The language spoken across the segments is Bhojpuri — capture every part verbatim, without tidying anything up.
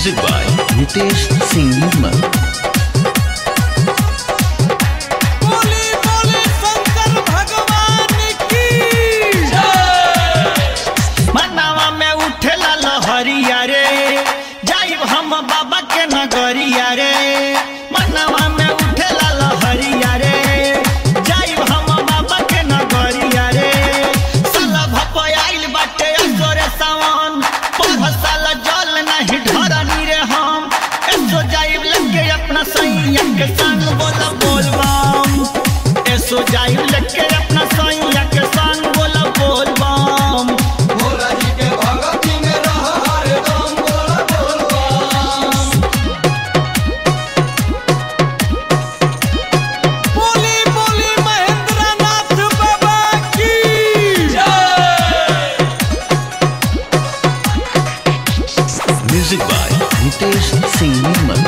Music by Nitesh Singh Nirmal. बोली बोली शंकर भगवान की मनावा में उठेला लहरिया रे, जाइब हम बाबा के नगरिया रे। मनावा में उठेला लहरिया रे, जाइब हम बाबा के नगरिया रे। साला भपयाइल बाटे असोरे सावन, पढ़ साला जल नहीं ढरनी रे हम। ऐसो जाइब लेके अपना सैया के संग बोला बोलबम। ऐसो जाइब लेके अपना सैया के संग बोला बोलबम। बोली बोली महेंद्र नाथ बाबा की म्यूजिक बाय नितेश सिंह निर्मल।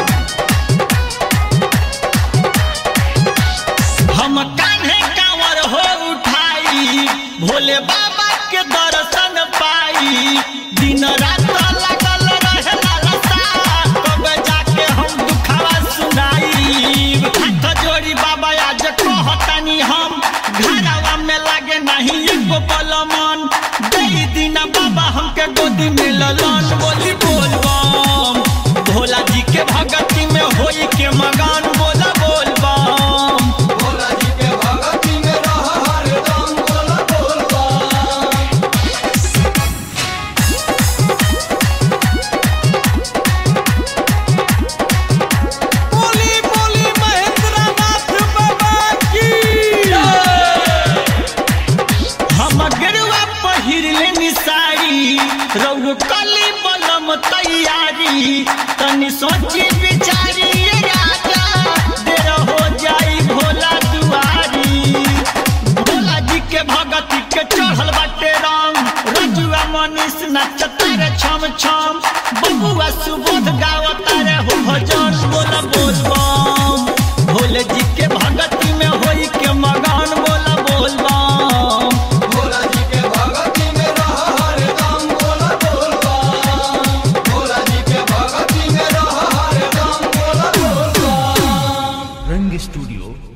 हम कान्हे कांवर हो उठाई, भोले बाबा के दर्शन पाई। दिन रात लगल रहे लालसा, कब जाके हम दुखावा सुनाई। हाथ जोड़ी बाबा आज कहतनी हम, घरवा में लागे नहीं एको पल मन। दई दिन बाबा हमके गोदी में ललन। बोली बोलबम, भोला जी के भगती में होई के मगन। बोला बोलबम, बोली बोली महेंद्र नाथ बाबा की हम गेरुआ पहिर लेनी साड़ी, रौर कली बलम तैयारी। तनी सोची बिचारी ये राजा, देर हो जाई भोला दुआरी। भोला जी के भगती के चढ़ल बाटे रंग, रजुआ मनीष नचता रे छम छम। बबुआ सुबोध गावता रे हो भजन। बोला बोलबम, भोले जी के भगती में होई के मगन। बोला बोलबम, रंग स्टूडियो